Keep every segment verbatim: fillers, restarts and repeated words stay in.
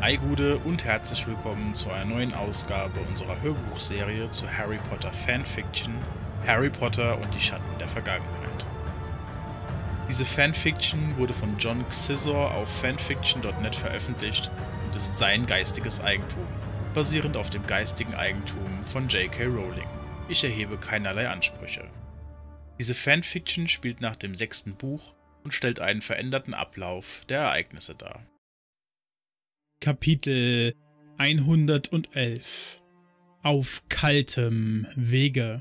Ei Gude und herzlich willkommen zu einer neuen Ausgabe unserer Hörbuchserie zu Harry Potter Fanfiction Harry Potter und die Schatten der Vergangenheit. Diese Fanfiction wurde von John Xizor auf fanfiction punkt net veröffentlicht und ist sein geistiges Eigentum, basierend auf dem geistigen Eigentum von J K Rowling. Ich erhebe keinerlei Ansprüche. Diese Fanfiction spielt nach dem sechsten Buch und stellt einen veränderten Ablauf der Ereignisse dar. Kapitel hundertelf Auf kaltem Wege.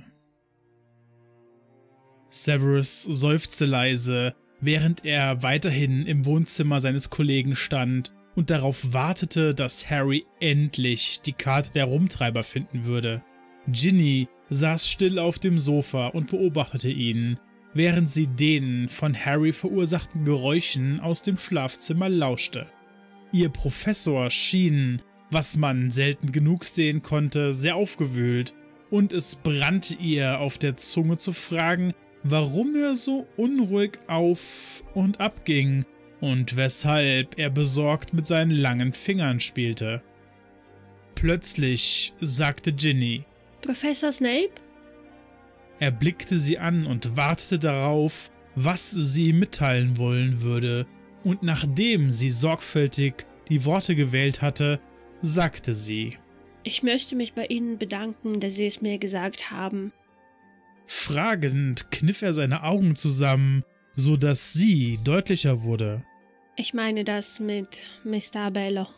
Severus seufzte leise, während er weiterhin im Wohnzimmer seines Kollegen stand und darauf wartete, dass Harry endlich die Karte der Rumtreiber finden würde. Ginny saß still auf dem Sofa und beobachtete ihn, während sie den von Harry verursachten Geräuschen aus dem Schlafzimmer lauschte. Ihr Professor schien, was man selten genug sehen konnte, sehr aufgewühlt, und es brannte ihr auf der Zunge zu fragen, warum er so unruhig auf und ab ging und weshalb er besorgt mit seinen langen Fingern spielte. Plötzlich sagte Ginny: Professor Snape? Er blickte sie an und wartete darauf, was sie ihm mitteilen wollen würde, und nachdem sie sorgfältig die Worte gewählt hatte, sagte sie: Ich möchte mich bei Ihnen bedanken, dass Sie es mir gesagt haben. Fragend kniff er seine Augen zusammen, so dass sie deutlicher wurde. Ich meine das mit Mister Bello.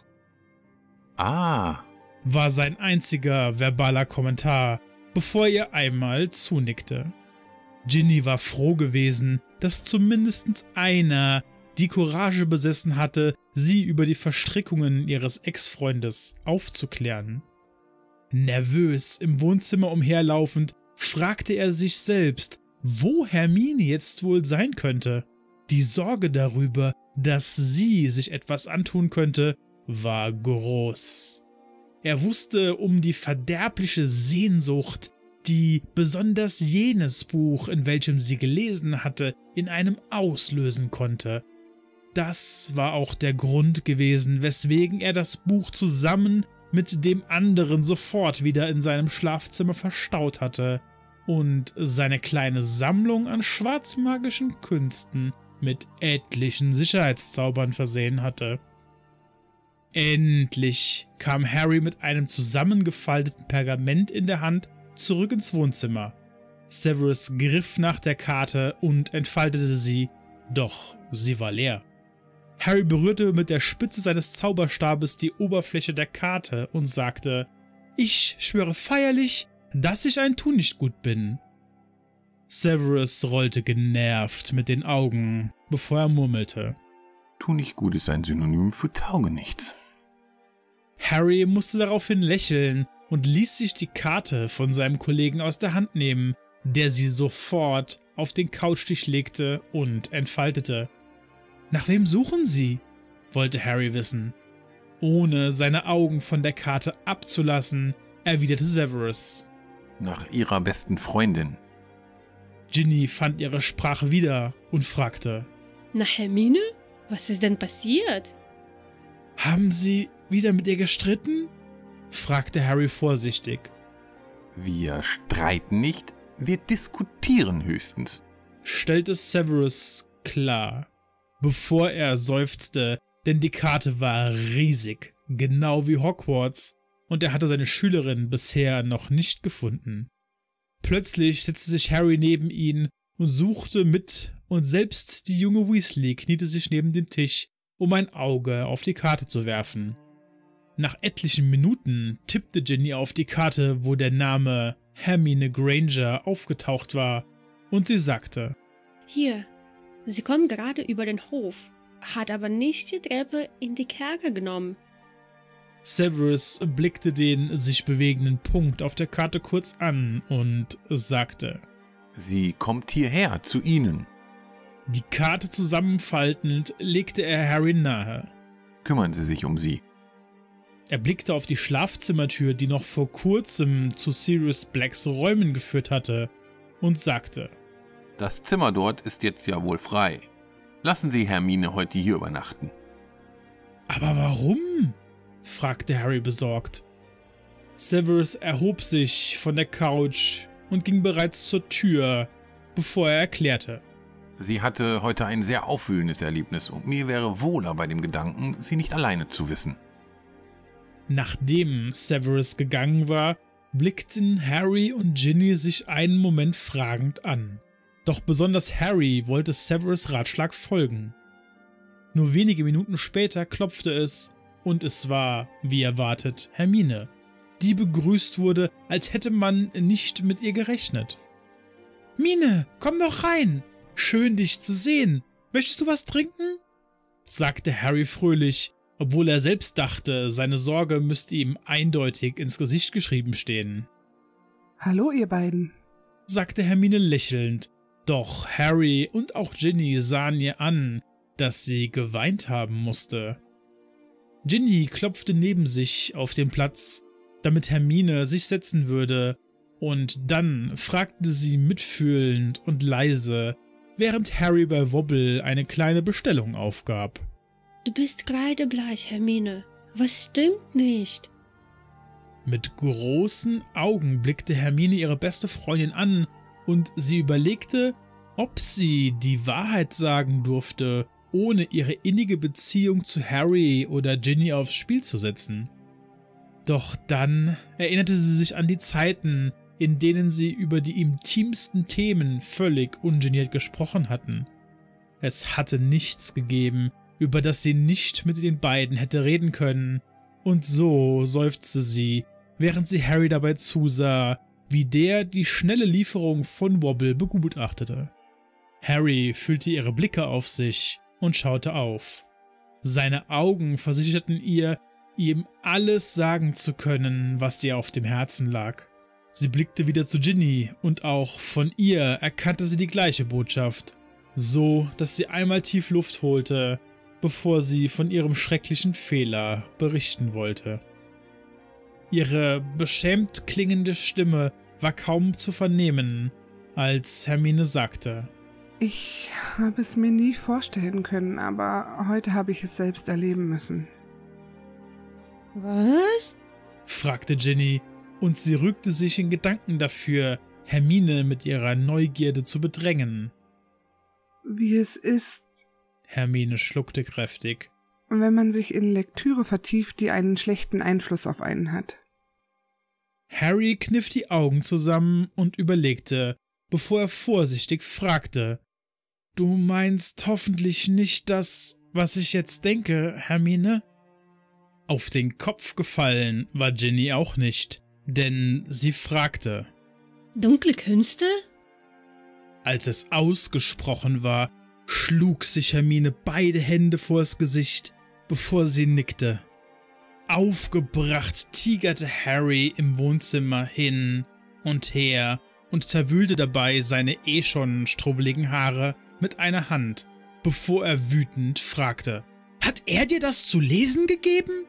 Ah, war sein einziger verbaler Kommentar, bevor er einmal zunickte. Ginny war froh gewesen, dass zumindest einer die Courage besessen hatte, sie über die Verstrickungen ihres Ex-Freundes aufzuklären. Nervös im Wohnzimmer umherlaufend, fragte er sich selbst, wo Hermine jetzt wohl sein könnte. Die Sorge darüber, dass sie sich etwas antun könnte, war groß. Er wusste um die verderbliche Sehnsucht, die besonders jenes Buch, in welchem sie gelesen hatte, in einem auslösen konnte. Das war auch der Grund gewesen, weswegen er das Buch zusammen mit dem anderen sofort wieder in seinem Schlafzimmer verstaut hatte und seine kleine Sammlung an schwarzmagischen Künsten mit etlichen Sicherheitszaubern versehen hatte. Endlich kam Harry mit einem zusammengefalteten Pergament in der Hand zurück ins Wohnzimmer. Severus griff nach der Karte und entfaltete sie, doch sie war leer. Harry berührte mit der Spitze seines Zauberstabes die Oberfläche der Karte und sagte: Ich schwöre feierlich, dass ich ein Tunichtgut bin. Severus rollte genervt mit den Augen, bevor er murmelte: Tunichtgut ist ein Synonym für Taugenichts. Harry musste daraufhin lächeln und ließ sich die Karte von seinem Kollegen aus der Hand nehmen, der sie sofort auf den Couchtisch legte und entfaltete. »Nach wem suchen Sie?« wollte Harry wissen. Ohne seine Augen von der Karte abzulassen, erwiderte Severus: Nach ihrer besten Freundin. Ginny fand ihre Sprache wieder und fragte: Nach Hermine? Was ist denn passiert? »Haben Sie wieder mit ihr gestritten?« fragte Harry vorsichtig. Wir streiten nicht, wir diskutieren höchstens, stellte Severus klar, bevor er seufzte, denn die Karte war riesig, genau wie Hogwarts, und er hatte seine Schülerin bisher noch nicht gefunden. Plötzlich setzte sich Harry neben ihn und suchte mit, und selbst die junge Weasley kniete sich neben den Tisch, um ein Auge auf die Karte zu werfen. Nach etlichen Minuten tippte Ginny auf die Karte, wo der Name Hermine Granger aufgetaucht war, und sie sagte: Hier, Sie kommen gerade über den Hof, hat aber nicht die Treppe in die Kerker genommen. Severus blickte den sich bewegenden Punkt auf der Karte kurz an und sagte: Sie kommt hierher, zu Ihnen. Die Karte zusammenfaltend legte er Harry nahe. Kümmern Sie sich um sie. Er blickte auf die Schlafzimmertür, die noch vor kurzem zu Sirius Blacks Räumen geführt hatte, und sagte: Das Zimmer dort ist jetzt ja wohl frei. Lassen Sie Hermine heute hier übernachten. Aber warum? fragte Harry besorgt. Severus erhob sich von der Couch und ging bereits zur Tür, bevor er erklärte. Sie hatte heute ein sehr aufwühlendes Erlebnis und mir wäre wohler bei dem Gedanken, sie nicht alleine zu wissen. Nachdem Severus gegangen war, blickten Harry und Ginny sich einen Moment fragend an. Doch besonders Harry wollte Severus' Ratschlag folgen. Nur wenige Minuten später klopfte es und es war, wie erwartet, Hermine, die begrüßt wurde, als hätte man nicht mit ihr gerechnet. »Mine, komm doch rein! Schön, dich zu sehen. Möchtest du was trinken?« sagte Harry fröhlich, obwohl er selbst dachte, seine Sorge müsste ihm eindeutig ins Gesicht geschrieben stehen. »Hallo, ihr beiden«, sagte Hermine lächelnd, doch Harry und auch Ginny sahen ihr an, dass sie geweint haben musste. Ginny klopfte neben sich auf den Platz, damit Hermine sich setzen würde, und dann fragte sie mitfühlend und leise, während Harry bei Wobble eine kleine Bestellung aufgab. »Du bist kreidebleich, Hermine. Was stimmt nicht?« Mit großen Augen blickte Hermine ihre beste Freundin an und sie überlegte, ob sie die Wahrheit sagen durfte, ohne ihre innige Beziehung zu Harry oder Ginny aufs Spiel zu setzen. Doch dann erinnerte sie sich an die Zeiten, in denen sie über die intimsten Themen völlig ungeniert gesprochen hatten. Es hatte nichts gegeben, über das sie nicht mit den beiden hätte reden können, und so seufzte sie, während sie Harry dabei zusah, wie der die schnelle Lieferung von Wobble begutachtete. Harry fühlte ihre Blicke auf sich und schaute auf. Seine Augen versicherten ihr, ihm alles sagen zu können, was ihr auf dem Herzen lag. Sie blickte wieder zu Ginny und auch von ihr erkannte sie die gleiche Botschaft, so dass sie einmal tief Luft holte, bevor sie von ihrem schrecklichen Fehler berichten wollte. Ihre beschämt klingende Stimme war kaum zu vernehmen, als Hermine sagte: »Ich habe es mir nie vorstellen können, aber heute habe ich es selbst erleben müssen.« »Was?« fragte Ginny, und sie rügte sich in Gedanken dafür, Hermine mit ihrer Neugierde zu bedrängen. »Wie es ist«, Hermine schluckte kräftig, »wenn man sich in Lektüre vertieft, die einen schlechten Einfluss auf einen hat.« Harry kniff die Augen zusammen und überlegte, bevor er vorsichtig fragte: »Du meinst hoffentlich nicht das, was ich jetzt denke, Hermine?« Auf den Kopf gefallen war Ginny auch nicht, denn sie fragte: »Dunkle Künste?« Als es ausgesprochen war, schlug sich Hermine beide Hände vors Gesicht, bevor sie nickte. Aufgebracht tigerte Harry im Wohnzimmer hin und her und zerwühlte dabei seine eh schon strubbeligen Haare mit einer Hand, bevor er wütend fragte: »Hat er dir das zu lesen gegeben?«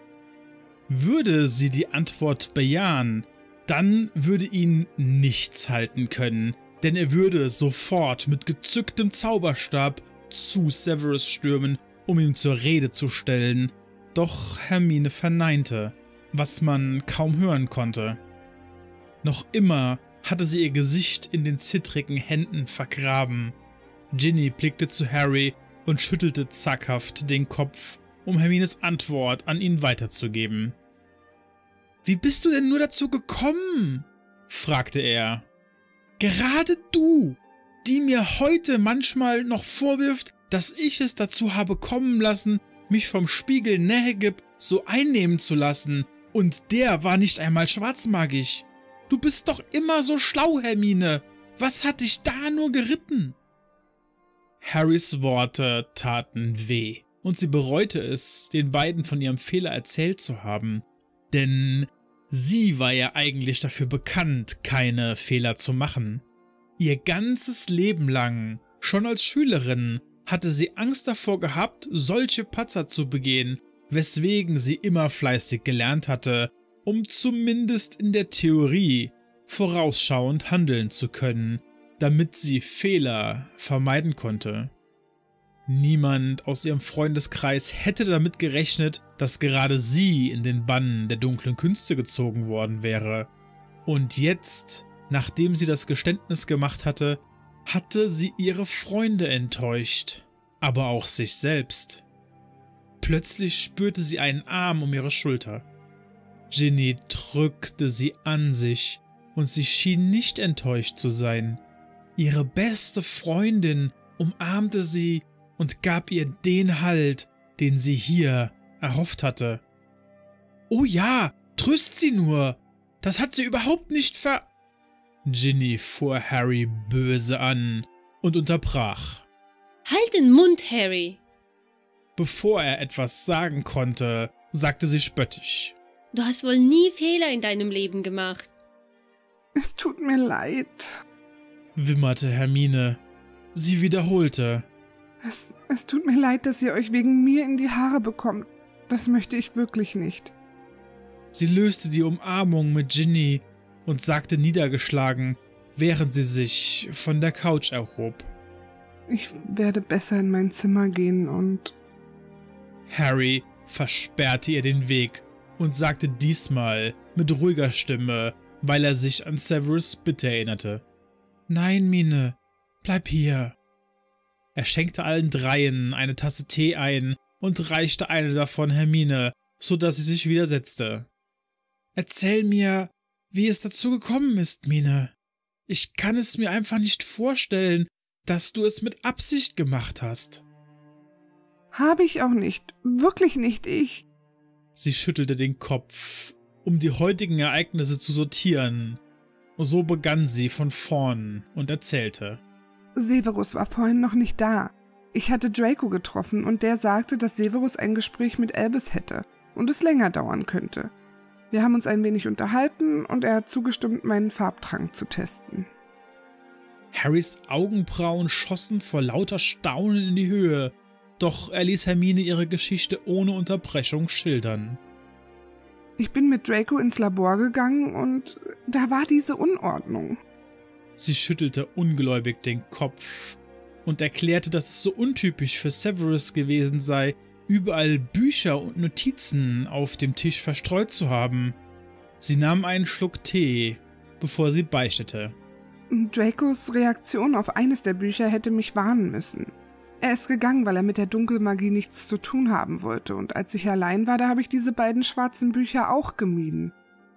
Würde sie die Antwort bejahen, dann würde ihn nichts halten können, denn er würde sofort mit gezücktem Zauberstab zu Severus stürmen, um ihn zur Rede zu stellen. Doch Hermine verneinte, was man kaum hören konnte. Noch immer hatte sie ihr Gesicht in den zittrigen Händen vergraben. Ginny blickte zu Harry und schüttelte zackhaft den Kopf, um Hermines Antwort an ihn weiterzugeben. »Wie bist du denn nur dazu gekommen?« fragte er. »Gerade du, die mir heute manchmal noch vorwirft, dass ich es dazu habe kommen lassen, mich vom Spiegel Nähegib so einnehmen zu lassen, und der war nicht einmal schwarzmagisch. Du bist doch immer so schlau, Hermine. Was hat dich da nur geritten?« Harrys Worte taten weh, und sie bereute es, den beiden von ihrem Fehler erzählt zu haben. Denn sie war ja eigentlich dafür bekannt, keine Fehler zu machen. Ihr ganzes Leben lang, schon als Schülerin, hatte sie Angst davor gehabt, solche Patzer zu begehen, weswegen sie immer fleißig gelernt hatte, um zumindest in der Theorie vorausschauend handeln zu können, damit sie Fehler vermeiden konnte. Niemand aus ihrem Freundeskreis hätte damit gerechnet, dass gerade sie in den Bann der dunklen Künste gezogen worden wäre. Und jetzt, nachdem sie das Geständnis gemacht hatte, hatte sie ihre Freunde enttäuscht, aber auch sich selbst. Plötzlich spürte sie einen Arm um ihre Schulter. Ginny drückte sie an sich und sie schien nicht enttäuscht zu sein. Ihre beste Freundin umarmte sie und gab ihr den Halt, den sie hier erhofft hatte. »Oh ja, tröst sie nur! Das hat sie überhaupt nicht ver...« Ginny fuhr Harry böse an und unterbrach. »Halt den Mund, Harry!« Bevor er etwas sagen konnte, sagte sie spöttisch. »Du hast wohl nie Fehler in deinem Leben gemacht.« »Es tut mir leid«, wimmerte Hermine. Sie wiederholte. Es, es tut mir leid, dass ihr euch wegen mir in die Haare bekommt. Das möchte ich wirklich nicht.« Sie löste die Umarmung mit Ginny und sagte niedergeschlagen, während sie sich von der Couch erhob. »Ich werde besser in mein Zimmer gehen und...« Harry versperrte ihr den Weg und sagte diesmal mit ruhiger Stimme, weil er sich an Severus' Bitte erinnerte. »Nein, Mine, bleib hier.« Er schenkte allen dreien eine Tasse Tee ein und reichte eine davon Hermine, so dass sie sich wieder setzte. »Erzähl mir, wie es dazu gekommen ist, Mine. Ich kann es mir einfach nicht vorstellen, dass du es mit Absicht gemacht hast.« »Habe ich auch nicht. Wirklich nicht ich.« Sie schüttelte den Kopf, um die heutigen Ereignisse zu sortieren. So begann sie von vorn und erzählte. »Severus war vorhin noch nicht da. Ich hatte Draco getroffen und der sagte, dass Severus ein Gespräch mit Albus hätte und es länger dauern könnte. Wir haben uns ein wenig unterhalten und er hat zugestimmt, meinen Farbtrank zu testen.« Harrys Augenbrauen schossen vor lauter Staunen in die Höhe, doch er ließ Hermine ihre Geschichte ohne Unterbrechung schildern. »Ich bin mit Draco ins Labor gegangen und da war diese Unordnung.« Sie schüttelte ungläubig den Kopf und erklärte, dass es so untypisch für Severus gewesen sei, überall Bücher und Notizen auf dem Tisch verstreut zu haben. Sie nahm einen Schluck Tee, bevor sie beichtete. »Dracos Reaktion auf eines der Bücher hätte mich warnen müssen. Er ist gegangen, weil er mit der Dunkelmagie nichts zu tun haben wollte, und als ich allein war, da habe ich diese beiden schwarzen Bücher auch gemieden.«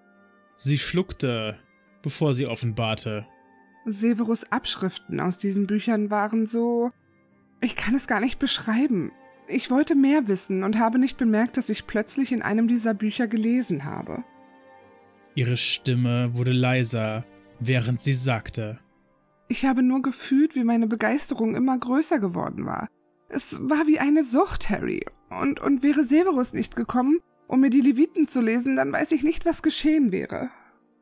Sie schluckte, bevor sie offenbarte. »Severus' Abschriften aus diesen Büchern waren so... Ich kann es gar nicht beschreiben. Ich wollte mehr wissen und habe nicht bemerkt, dass ich plötzlich in einem dieser Bücher gelesen habe.« Ihre Stimme wurde leiser, während sie sagte. »Ich habe nur gefühlt, wie meine Begeisterung immer größer geworden war. Es war wie eine Sucht, Harry. Und, und wäre Severus nicht gekommen, um mir die Leviten zu lesen, dann weiß ich nicht, was geschehen wäre.«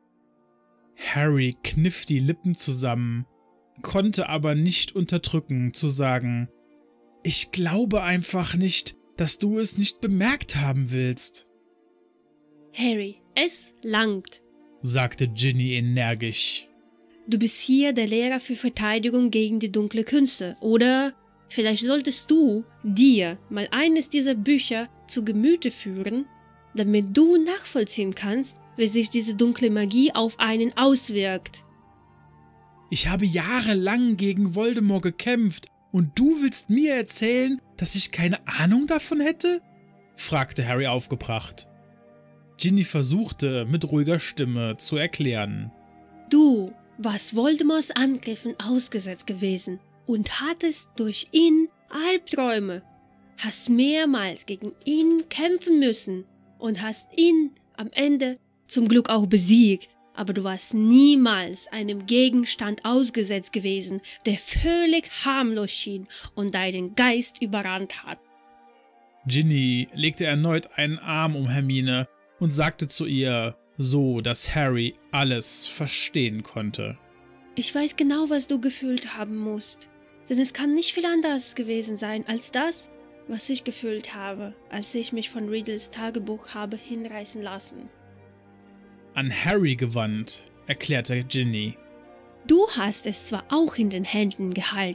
Harry kniff die Lippen zusammen, konnte aber nicht unterdrücken, zu sagen, »Ich glaube einfach nicht, dass du es nicht bemerkt haben willst.« »Harry, es langt«, sagte Ginny energisch. »Du bist hier der Lehrer für Verteidigung gegen die dunkle Künste, oder vielleicht solltest du dir mal eines dieser Bücher zu Gemüte führen, damit du nachvollziehen kannst, wie sich diese dunkle Magie auf einen auswirkt.« »Ich habe jahrelang gegen Voldemort gekämpft und du willst mir erzählen, dass ich keine Ahnung davon hätte?« fragte Harry aufgebracht. Ginny versuchte mit ruhiger Stimme zu erklären. »Du warst Voldemorts Angriffen ausgesetzt gewesen und hattest durch ihn Albträume, hast mehrmals gegen ihn kämpfen müssen und hast ihn am Ende zum Glück auch besiegt, aber du warst niemals einem Gegenstand ausgesetzt gewesen, der völlig harmlos schien und deinen Geist überrannt hat.« Ginny legte erneut einen Arm um Hermine und sagte zu ihr, so dass Harry alles verstehen konnte. »Ich weiß genau, was du gefühlt haben musst, denn es kann nicht viel anderes gewesen sein als das, was ich gefühlt habe, als ich mich von Riddles Tagebuch habe hinreißen lassen.« An Harry gewandt, erklärte Ginny. »Du hast es zwar auch in den Händen gehalten,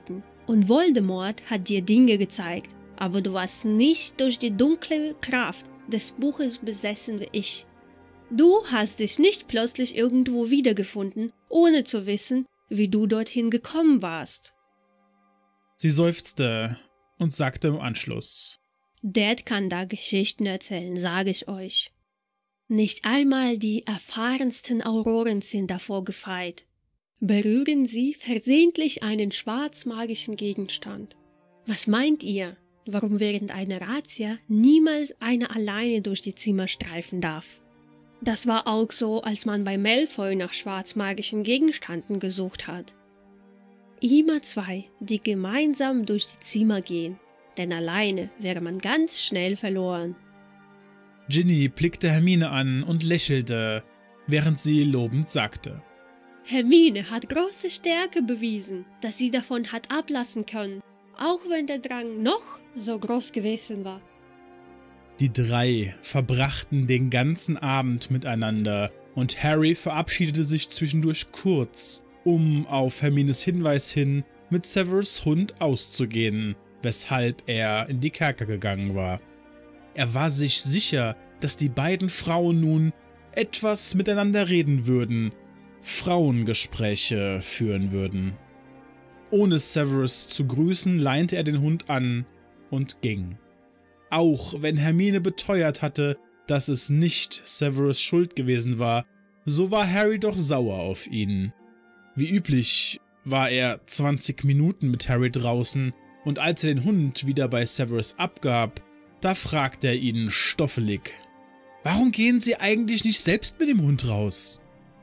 Und Voldemort hat dir Dinge gezeigt, aber du warst nicht durch die dunkle Kraft des Buches besessen wie ich. Du hast dich nicht plötzlich irgendwo wiedergefunden, ohne zu wissen, wie du dorthin gekommen warst. Sie seufzte und sagte im Anschluss: Dad kann da Geschichten erzählen, sage ich euch. Nicht einmal die erfahrensten Auroren sind davor gefeit. Berühren sie versehentlich einen schwarzmagischen Gegenstand. Was meint ihr, warum während einer Razzia niemals einer alleine durch die Zimmer streifen darf? Das war auch so, als man bei Malfoy nach schwarzmagischen Gegenständen gesucht hat. Immer zwei, die gemeinsam durch die Zimmer gehen, denn alleine wäre man ganz schnell verloren. Ginny blickte Hermine an und lächelte, während sie lobend sagte: Hermine hat große Stärke bewiesen, dass sie davon hat ablassen können, auch wenn der Drang noch so groß gewesen war. Die drei verbrachten den ganzen Abend miteinander und Harry verabschiedete sich zwischendurch kurz, um auf Hermines Hinweis hin mit Severus Hund auszugehen, weshalb er in die Kerker gegangen war. Er war sich sicher, dass die beiden Frauen nun etwas miteinander reden würden, Frauengespräche führen würden. Ohne Severus zu grüßen, leinte er den Hund an und ging. Auch wenn Hermine beteuert hatte, dass es nicht Severus' Schuld gewesen war, so war Harry doch sauer auf ihn. Wie üblich war er zwanzig Minuten mit Harry draußen, und als er den Hund wieder bei Severus abgab, da fragte er ihn stoffelig: »Warum gehen Sie eigentlich nicht selbst mit dem Hund raus?«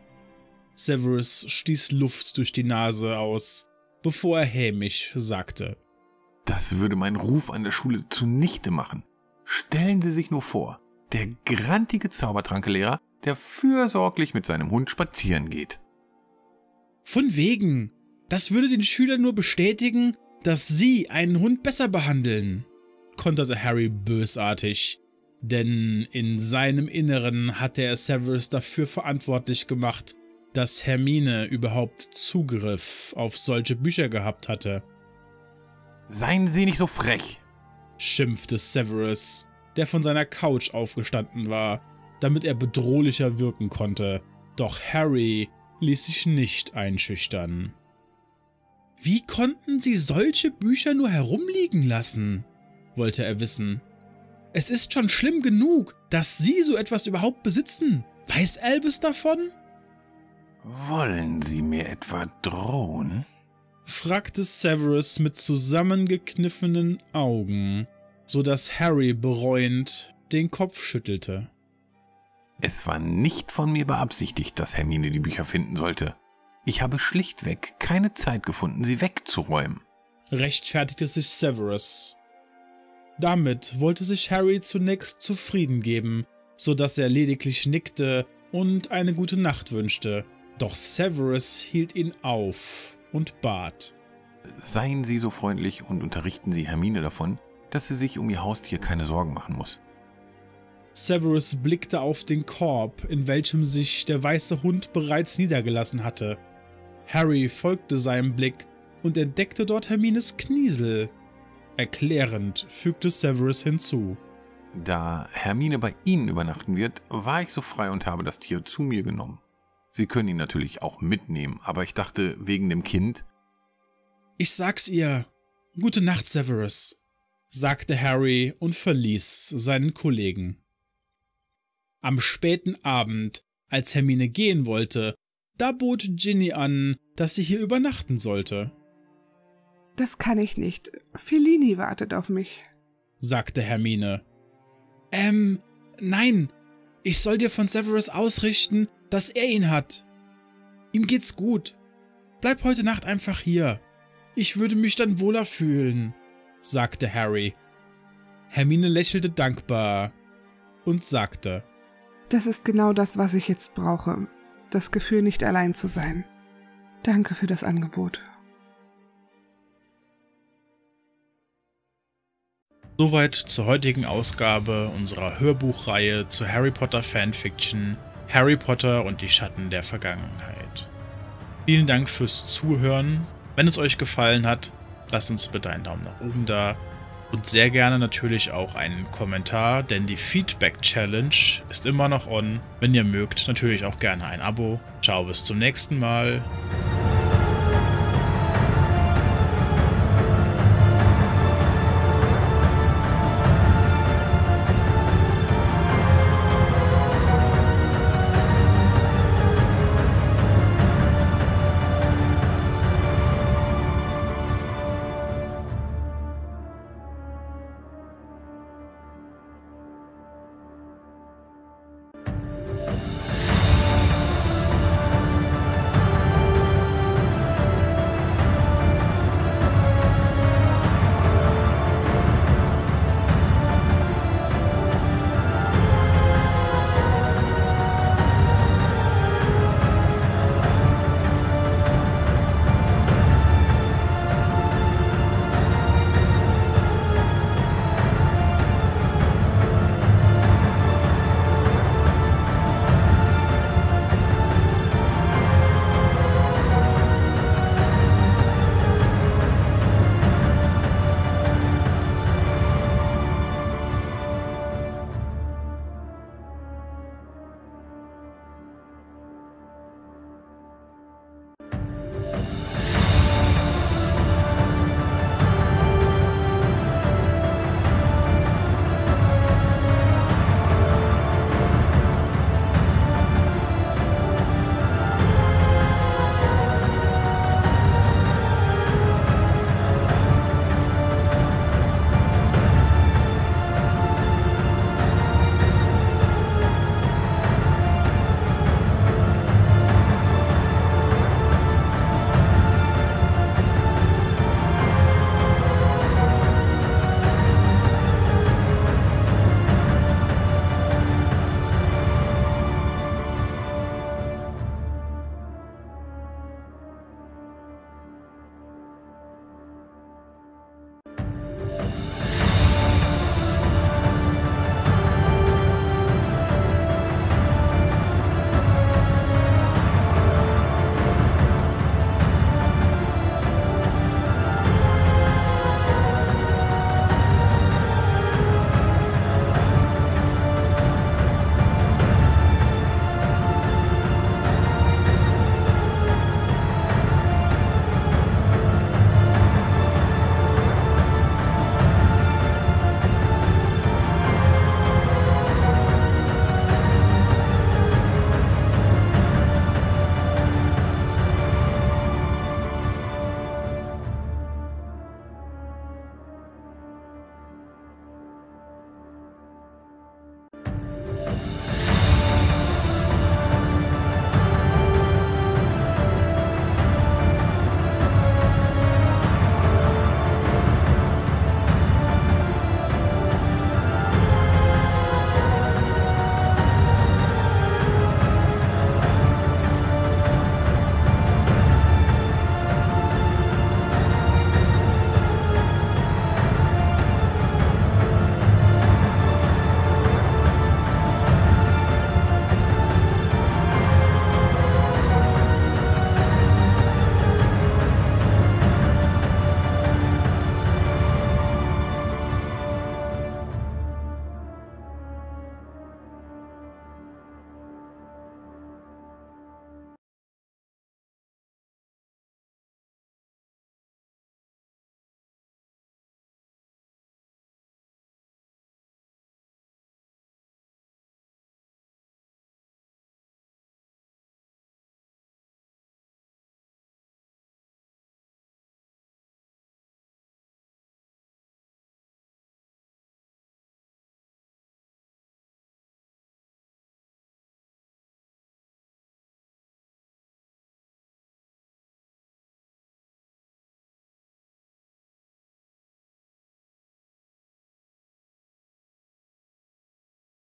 Severus stieß Luft durch die Nase aus, bevor er hämisch sagte: Das würde meinen Ruf an der Schule zunichte machen. Stellen Sie sich nur vor, der grantige Zaubertrankelehrer, der fürsorglich mit seinem Hund spazieren geht. Von wegen. Das würde den Schülern nur bestätigen, dass sie einen Hund besser behandeln, konterte Harry bösartig, denn in seinem Inneren hatte er Severus dafür verantwortlich gemacht, dass Hermine überhaupt Zugriff auf solche Bücher gehabt hatte. Seien Sie nicht so frech, schimpfte Severus, der von seiner Couch aufgestanden war, damit er bedrohlicher wirken konnte, doch Harry ließ sich nicht einschüchtern. Wie konnten Sie solche Bücher nur herumliegen lassen? Wollte er wissen. Es ist schon schlimm genug, dass Sie so etwas überhaupt besitzen. Weiß Albus davon? Wollen Sie mir etwa drohen? Fragte Severus mit zusammengekniffenen Augen, so dass Harry bereuend den Kopf schüttelte. Es war nicht von mir beabsichtigt, dass Hermine die Bücher finden sollte. Ich habe schlichtweg keine Zeit gefunden, sie wegzuräumen, rechtfertigte sich Severus. Damit wollte sich Harry zunächst zufrieden geben, so dass er lediglich nickte und eine gute Nacht wünschte. Doch Severus hielt ihn auf und bat: Seien Sie so freundlich und unterrichten Sie Hermine davon, dass sie sich um ihr Haustier keine Sorgen machen muss. Severus blickte auf den Korb, in welchem sich der weiße Hund bereits niedergelassen hatte. Harry folgte seinem Blick und entdeckte dort Hermines Kniesel. Erklärend fügte Severus hinzu: Da Hermine bei Ihnen übernachten wird, war ich so frei und habe das Tier zu mir genommen. Sie können ihn natürlich auch mitnehmen, aber ich dachte, wegen dem Kind... Ich sag's ihr. Gute Nacht, Severus, sagte Harry und verließ seinen Kollegen. Am späten Abend, als Hermine gehen wollte, da bot Ginny an, dass sie hier übernachten sollte. Das kann ich nicht. Fellini wartet auf mich, sagte Hermine. Ähm, nein, ich soll dir von Severus ausrichten, dass er ihn hat. Ihm geht's gut. Bleib heute Nacht einfach hier. Ich würde mich dann wohler fühlen, sagte Harry. Hermine lächelte dankbar und sagte: Das ist genau das, was ich jetzt brauche. Das Gefühl, nicht allein zu sein. Danke für das Angebot. Soweit zur heutigen Ausgabe unserer Hörbuchreihe zu Harry Potter Fanfiction Harry Potter und die Schatten der Vergangenheit. Vielen Dank fürs Zuhören. Wenn es euch gefallen hat, lasst uns bitte einen Daumen nach oben da und sehr gerne natürlich auch einen Kommentar, denn die Feedback-Challenge ist immer noch on. Wenn ihr mögt, natürlich auch gerne ein Abo. Ciao, bis zum nächsten Mal.